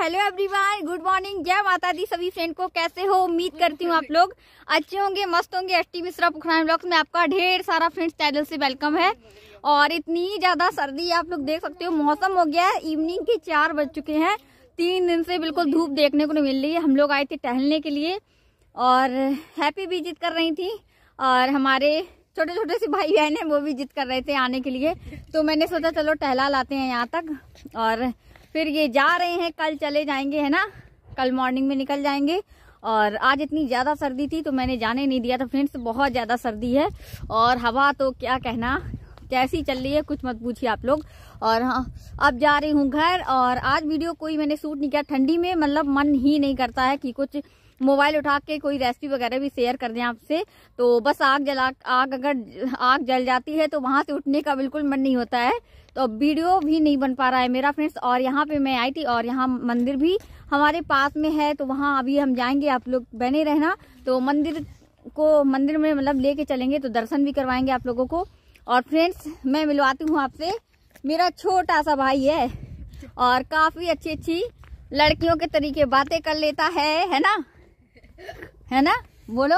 Hello everyone, good morning, जय माता दी सभी फ्रेंड को। कैसे हो? उम्मीद करती हूँ आप लोग अच्छे होंगे, मस्त होंगे। एसटी मिश्रा पुखरान ब्लॉग्स में आपका ढेर सारा फ्रेंड्स चैनल से वेलकम है। और इतनी ज्यादा सर्दी आप लोग देख सकते हो, मौसम हो गया है इवनिंग के 4 बज चुके हैं। 3 दिन से बिल्कुल धूप देखने को नहीं मिल रही है। हम लोग आए थे टहलने के लिए और हैप्पी भी जिद कर रही थी और हमारे छोटे छोटे से भाई बहन है वो भी जिद कर रहे थे आने के लिए। तो मैंने सोचा चलो टहला लाते हैं यहाँ तक और फिर ये जा रहे हैं, कल चले जाएंगे, है ना, कल मॉर्निंग में निकल जाएंगे। और आज इतनी ज़्यादा सर्दी थी तो मैंने जाने नहीं दिया था फ्रेंड्स। बहुत ज़्यादा सर्दी है और हवा तो क्या कहना, कैसी चल रही है कुछ मत पूछिए आप लोग। और हाँ, अब जा रही हूँ घर। और आज वीडियो कोई मैंने शूट नहीं किया, ठंडी में मतलब मन ही नहीं करता है कि कुछ मोबाइल उठा के कोई रेसिपी वगैरह भी शेयर कर दें आपसे। तो बस आग अगर आग जल जाती है तो वहां से उठने का बिल्कुल मन नहीं होता है। तो वीडियो भी नहीं बन पा रहा है मेरा फ्रेंड्स। और यहाँ पे मैं आई थी और यहाँ मंदिर भी हमारे पास में है तो वहाँ अभी हम जाएंगे, आप लोग बने रहना। तो मंदिर में मतलब लेके चलेंगे तो दर्शन भी करवाएंगे आप लोगों को। और फ्रेंड्स मैं मिलवाती हूँ आपसे, मेरा छोटा सा भाई है और काफी अच्छी लड़कियों के तरीके बातें कर लेता है ना, है ना? बोलो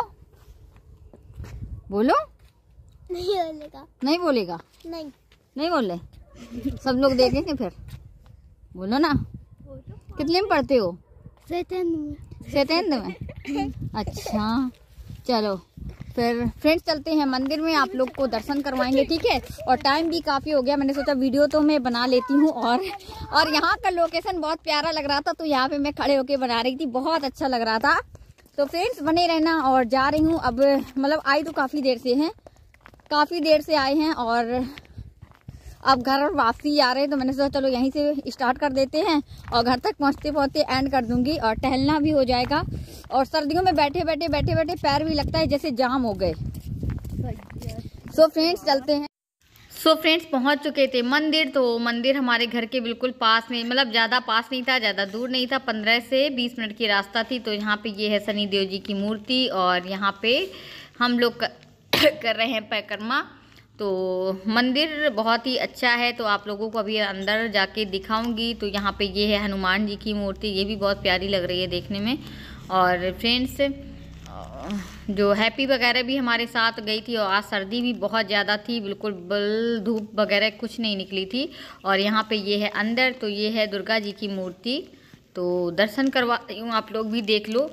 बोलो। नहीं बोलेगा नहीं बोले, सब लोग देखेंगे फिर। बोलो ना। कितने में पढ़ते हो? 7th में। अच्छा चलो फिर फ्रेंड्स चलते हैं मंदिर में, आप लोग को दर्शन करवाएंगे, ठीक है। और टाइम भी काफी हो गया, मैंने सोचा वीडियो तो मैं बना लेती हूँ। और यहाँ का लोकेशन बहुत प्यारा लग रहा था तो यहाँ पे मैं खड़े होके बना रही थी, बहुत अच्छा लग रहा था। तो फ्रेंड्स बने रहना। और जा रही हूँ अब, मतलब आई तो काफी देर से आए हैं और अब घर वापसी आ रहे हैं। तो मैंने सोचा चलो यहीं से स्टार्ट कर देते हैं और घर तक पहुँचते एंड कर दूंगी और टहलना भी हो जाएगा। और सर्दियों में बैठे बैठे पैर भी लगता है जैसे जाम हो गए। सो फ्रेंड्स चलते हैं। सो फ्रेंड्स पहुंच चुके थे मंदिर। तो मंदिर हमारे घर के बिल्कुल पास में, मतलब ज़्यादा पास नहीं था, ज़्यादा दूर नहीं था, 15 से 20 मिनट की रास्ता थी। तो यहाँ पे ये है शनिदेव जी की मूर्ति और यहाँ पे हम लोग कर रहे हैं परिक्रमा। तो मंदिर बहुत ही अच्छा है तो आप लोगों को अभी अंदर जाके दिखाऊंगी। तो यहाँ पे ये है हनुमान जी की मूर्ति, ये भी बहुत प्यारी लग रही है देखने में। और फ्रेंड्स जो हैप्पी वगैरह भी हमारे साथ गई थी और आज सर्दी भी बहुत ज़्यादा थी, बिल्कुल धूप वगैरह कुछ नहीं निकली थी। और यहाँ पे ये है अंदर, तो ये है दुर्गा जी की मूर्ति। तो दर्शन करवाती हूँ, आप लोग भी देख लो।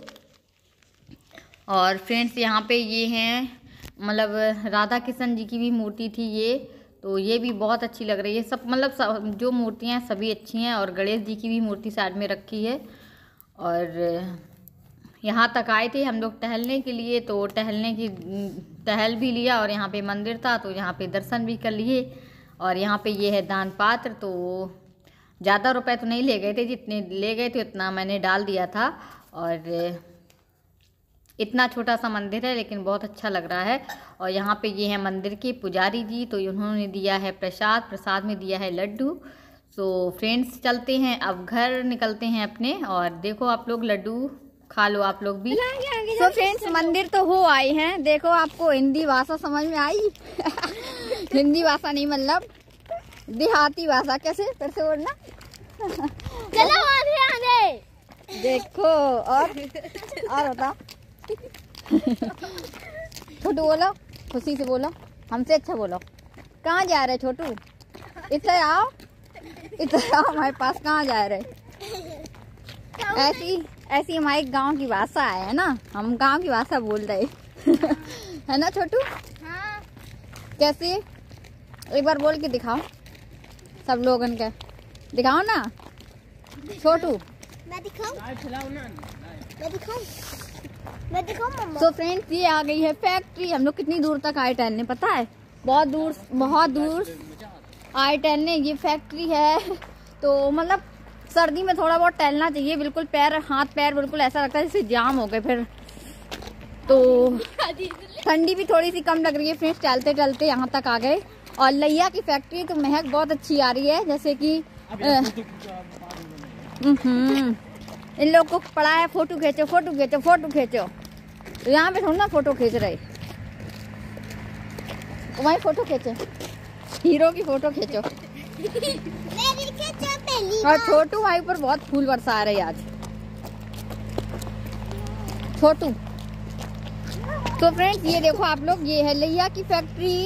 और फ्रेंड्स यहाँ पे ये हैं, मतलब राधा कृष्ण जी की भी मूर्ति थी ये, तो ये भी बहुत अच्छी लग रही है। सब मतलब जो मूर्तियाँ हैं सभी अच्छी हैं। और गणेश जी की भी मूर्ति साइड में रखी है। और यहाँ तक आए थे हम लोग टहलने के लिए, तो टहल भी लिया और यहाँ पे मंदिर था तो यहाँ पे दर्शन भी कर लिए। और यहाँ पे ये है दान पात्र। तो ज़्यादा रुपए तो नहीं ले गए थे, जितने ले गए थे उतना मैंने डाल दिया था। और इतना छोटा सा मंदिर है लेकिन बहुत अच्छा लग रहा है। और यहाँ पे ये है मंदिर के पुजारी जी, तो उन्होंने दिया है प्रसाद में दिया है लड्डू। सो फ्रेंड्स चलते हैं अब घर, निकलते हैं अपने। और देखो आप लोग लड्डू खा लो आप लोग भी। तो फ्रेंड्स मंदिर तो हो आए हैं, देखो आपको हिंदी भाषा समझ में आई? हिंदी भाषा नहीं, मतलब देहाती भाषा। कैसे फिर से बोलना? चलो आने देखो। और बता छोटू, बोलो खुशी से, बोलो हमसे अच्छा बोलो। कहाँ जा रहे छोटू? इधर आओ हमारे पास। कहाँ जा रहे? ऐसी हमारे गांव की भाषा है ना, हम गांव की भाषा बोल रहे है ना छोटू? हाँ। कैसे? एक बार बोल के दिखाओ सब लोगन के, दिखाओ ना छोटू। मैं दिखाऊं मम्मा। तो फ्रेंड्स ये आ गई है फैक्ट्री। हम लोग कितनी दूर तक आए टहलने पता है? बहुत दूर आए टहलने। ये फैक्ट्री है तो मतलब सर्दी में थोड़ा बहुत टहलना चाहिए, बिल्कुल हाथ पैर बिल्कुल ऐसा लगता है जैसे जाम हो गए फिर। तो ठंडी भी थोड़ी सी कम लग रही है फ्रेंड्स, टहलते टहलते यहाँ तक आ गए। और लैया की फैक्ट्री तो महक बहुत अच्छी आ रही है, जैसे कि इन लोग को पड़ा है फोटो खींचो। तो यहाँ पे थोड़ा ना फोटो खींच रहे, वहीं फोटो खींचो, हीरो की फोटो खींचो। और छोटू भाई पर बहुत फूल बरसा रहे आज छोटू। तो फ्रेंड्स ये देखो आप लोग, ये है लिया की फैक्ट्री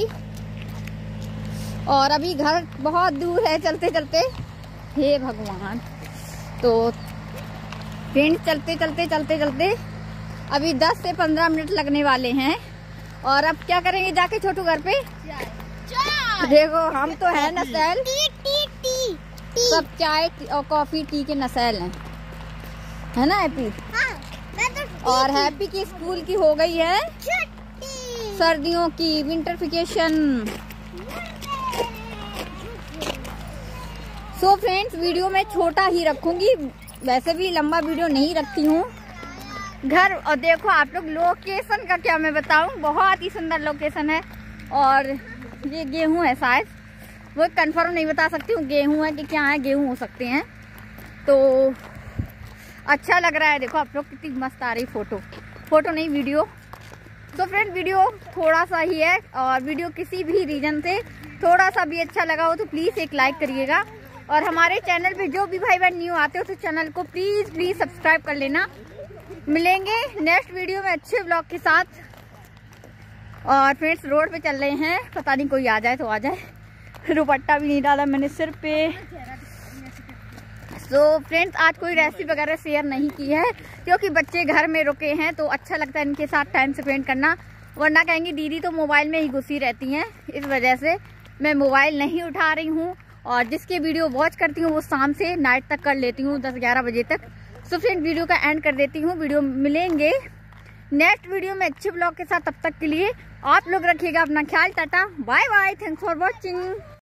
और अभी घर बहुत दूर है चलते चलते। हे भगवान। तो फ्रेंड्स चलते चलते अभी 10 से 15 मिनट लगने वाले हैं। और अब क्या करेंगे जाके छोटू घर पे? देखो हम तो है नसेल, सब चाय और कॉफी टी के नसेल हैं, है ना हैप्पी? और हैप्पी की स्कूल की हो गई है सर्दियों की winter vacation. So friends video में छोटा ही रखूंगी, वैसे भी लंबा वीडियो नहीं रखती हूँ। घर और देखो आप लोग, लोकेशन का क्या मैं बताऊं, बहुत ही सुंदर लोकेशन है। और ये गेहूं है शायद, वो कंफर्म नहीं बता सकती हूँ गेहूं है कि क्या है, गेहूं हो सकते हैं। तो अच्छा लग रहा है, देखो आप लोग कितनी मस्त आ रही फोटो नहीं वीडियो। तो फ्रेंड वीडियो थोड़ा सा ही है, और वीडियो किसी भी रीजन से थोड़ा सा भी अच्छा लगा हो तो प्लीज़ एक लाइक करिएगा। और हमारे चैनल पे जो भी भाई बहन न्यू आते हो तो चैनल को प्लीज़ सब्सक्राइब कर लेना। मिलेंगे नेक्स्ट वीडियो में अच्छे ब्लॉग के साथ। और फ्रेंड्स रोड पे चल रहे हैं, पता नहीं कोई आ जाए तो आ जाए। दुपट्टा भी नहीं डाला मैंने सिर पे। सो फ्रेंड्स आज कोई रेसिपी वगैरह शेयर नहीं की है, क्योंकि बच्चे घर में रुके हैं तो अच्छा लगता है इनके साथ टाइम स्पेंड करना, वरना कहेंगे दीदी तो मोबाइल में ही घुसी रहती हैं। इस वजह से मैं मोबाइल नहीं उठा रही हूँ, और जिसके वीडियो वॉच करती हूँ वो शाम से नाइट तक कर लेती हूँ, 10-11 बजे तक। सो फ्रेंड वीडियो का एंड कर देती हूँ। वीडियो मिलेंगे नेक्स्ट वीडियो में अच्छे ब्लॉग के साथ, तब तक के लिए आप लोग रखिएगा अपना ख्याल। Tata bye bye, thanks for watching.